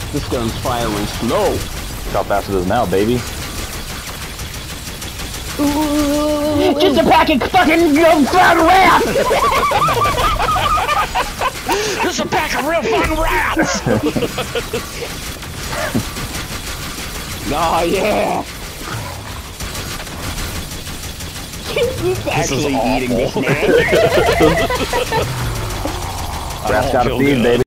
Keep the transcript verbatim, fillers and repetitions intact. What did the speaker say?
This gun's firing slow. Look how fast it is now, baby. Just a pack of fucking fun rats! Just a pack of real fun rats! Oh yeah! Who's actually eating this man? Rats gotta feed, baby.